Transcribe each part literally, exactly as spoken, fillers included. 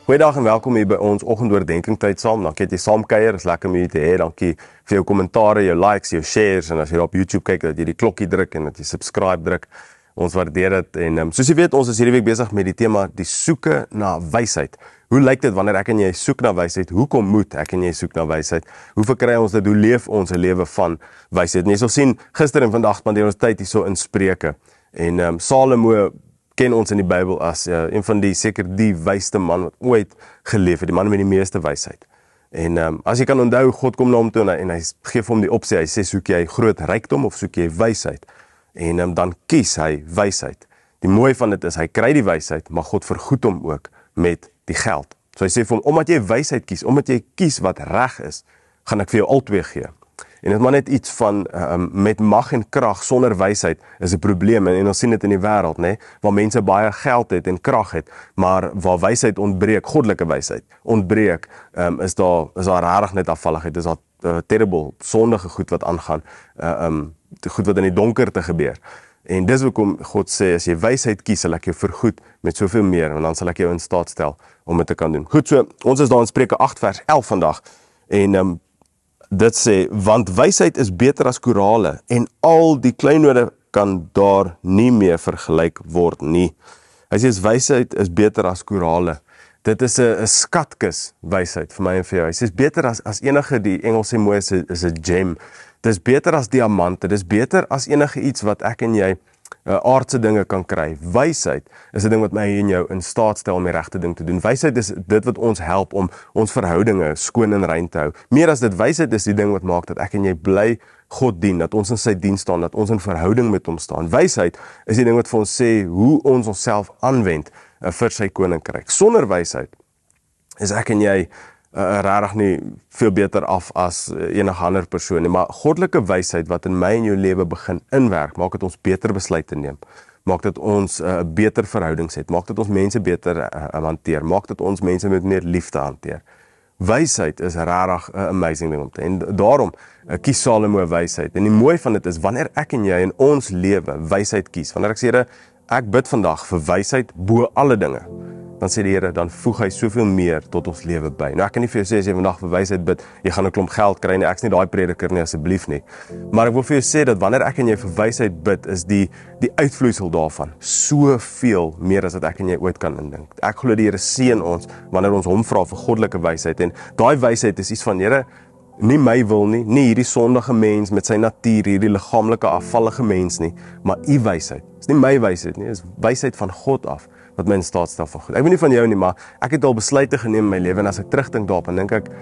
Goeiedag en welkom hier by ons oggendoordenking tyd saam. Dankie dat jy saamkuier, is lekker om jy te hê. Dankie vir jou kommentare, jou likes, jou shares en as jy op YouTube kyk dat jy die klokkie druk en dat jy subscribe druk. Ons waardeer dit en um, soos jy weet, ons is hierdie week besig met die tema die soeke na wysheid. Hoe lyk dit wanneer ek en jy soek na wysheid? Hoekom moet ek en jy soek na wysheid? Hoe verkry ons dit? Hoe leef ons 'n lewe van wysheid? En jy sal sien, gister en vandag spandeer ons tyd hierso in Spreuke. En um, Salomo ken ons in die Bybel as uh, een van die, seker die wysste man wat ooit geleef het, die man met die meeste wysheid. En um, as jy kan onthou, God kom na hom toe en hy, en hy geef hom die opsie, hy sê, soek jy groot rykdom of soek jy wysheid? En um, dan kies hy wysheid. Die mooi van dit is, hy kry die wysheid, maar God vergoed hom ook met die geld. So hy sê vir hom, omdat jy wysheid kies, omdat jy kies wat reg is, gaan ek vir jou albei gee. En dit maar net iets van, um, met mag en krag sonder wysheid is 'n probleem, en, en ons sien dit in die wêreld, nee, waar mense baie geld het en krag het, maar waar wysheid ontbreek, goddelike wysheid ontbreek, um, is daar, is daar rarig net afvalligheid, is daar uh, terrible, sondige goed wat aangaan, uh, um, goed wat in die donkerte gebeur. En dis hoekom God sê, as jy wysheid kies, sal ek jou vergoed met soveel meer, en dan sal ek jou in staat stel om dit te kan doen. Goed, so, ons is daar in Spreuke agt vers elf vandag, en um, dit sê, want wysheid is beter as korale, en al die kleinode kan daar nie meer vergelyk word nie. Hy sê, wysheid is beter as korale. Dit is 'n skatkis wysheid vir my en vir jou. Hy sê, is beter as, as enige, die Engels sê mooi, is 'n gem. Dit is beter as diamante, dit is beter as enige iets wat ek en jy uh, aardse dinge kan kry. Wysheid is 'n ding wat my en jou in staat stel om die regte ding te doen. Wysheid is dit wat ons help om ons verhoudinge skoon en rein te hou. Meer as dit, wysheid is die ding wat maak dat ek en jy bly God dien, dat ons in sy diens staan, dat ons in verhouding met hom staan. Wysheid is die ding wat vir ons sê hoe ons onsself aanwend uh, vir sy koninkryk. Sonder wysheid is ek en jy Uh, rarig nie veel beter af as uh, enige ander persoon nie, maar goddelike wysheid wat in my en jou lewe begin inwerk, maak dit ons beter besluite neem, maak dit ons 'n uh, beter verhoudings het, maak dit ons mense beter uh, hanteer, maak dit ons mense met meer liefde hanteer. Wysheid is rarig 'n uh, amazing ding om te, en daarom uh, kies Salomo wysheid, en die mooi van dit is, wanneer ek en jy in ons lewe wysheid kies, wanneer ek sê, Here, ek bid vandag vir wysheid bo alle dinge, dan sê die Here, dan voeg hy soveel meer tot ons lewe by. Nou ek kan nie vir jou sê, as jy vandag vir wysheid bid, jy gaan 'n klomp geld kry nie, ek is nie daai prediker nie, asseblief nie. Maar ek wil vir jou sê, dat wanneer ek en jy vir wysheid bid, is die, die uitvloeisel daarvan, soveel meer as wat ek en jy ooit kan indink. Ek glo die Here seën ons, wanneer ons hom vra vir goddelike wysheid, en daai wysheid is iets van, Here, nie my wil nie, nie hierdie sondige mens met sy natuur, hierdie liggaamlike afvallige mens nie, maar u wysheid. Dit is nie my wysheid nie, dit is wysheid van God af, wat my in staat stel van goed. Ek weet nie van jou nie, maar ek het al besluite geneem in my lewe, en as ek terugdink daarop, dan dink ek,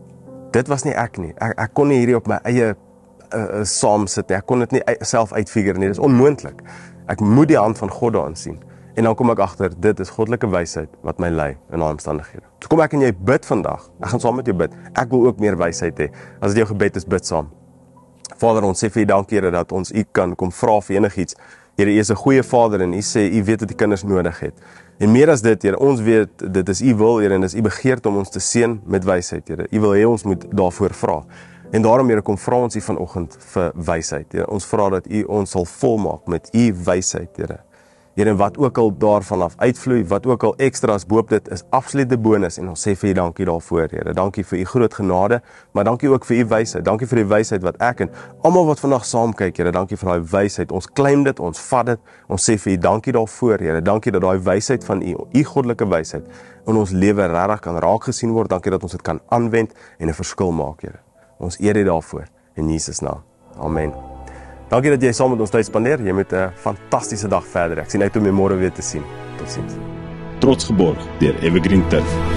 dit was nie ek nie. Ek, ek kon nie hierdie op my eie uh, uh, saam sit nie, ek kon dit nie self uitfigure nie, dit is onmoontlik. Ek moet die hand van God daarin sien. En dan kom ek agter, dit is goddelike wysheid wat my lei in daai omstandighede. So kom ek en jy bid vandag, ek gaan saam met jou bid, ek wil ook meer wysheid hê, as dit jou gebed is, bid saam. Vader, ons sê vir U dankie, Here, dat ons U kan kom vra vir enigiets. Here, U is 'n goeie Vader, en U sê, U weet wat die kinders nodig het. En meer as dit, Here, ons weet, dit is U wil, Here, en dis U begeerte om ons te seën met wysheid, Here. U wil hê ons moet daarvoor vra. En daarom, Here, kom vra ons U vanoggend vir wysheid, Here. Ons vra dat U ons sal volmaak met U wysheid, Here. Here, en wat ook al daarvan af uitvloei, wat ook al extra's boop dit, is absolute bonus, en ons sê vir U dankie daarvoor, Here. Dankie vir U groot genade, maar dankie ook vir U wysheid. Dankie vir die wysheid wat ek en almal wat vandag saam kyk, Here, dankie vir daai wysheid. Ons claim dit, ons vat dit, ons sê vir U dankie daarvoor, Here. Dankie dat daai wysheid van U, U goddelike wysheid, in ons lewe regtig kan raak gesien word. Dankie dat ons dit kan aanwend en 'n verskil maak, Here. Ons eer U daarvoor in Jesus naam. Amen. Dankie dat jy saam met ons tyd spandeer. Jy moet 'n fantastiese dag verder. Ek sien uit om jou môre weer te sien. Totsiens. Trots geborg deur Evergreen Turf.